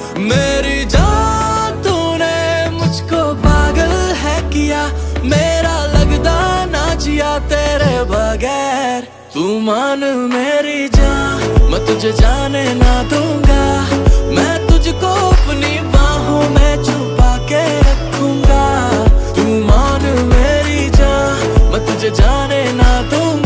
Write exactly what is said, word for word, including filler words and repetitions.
मेरी जान तूने मुझको पागल है किया, मेरा लगदा ना जिया तेरे बगैर। तू मान मेरी जान, मैं तुझे जाने ना दूंगा, मैं तुझको अपनी बाहों में छुपा के रखूंगा। तू मान मेरी जान, मैं तुझे जाने ना दूंगा।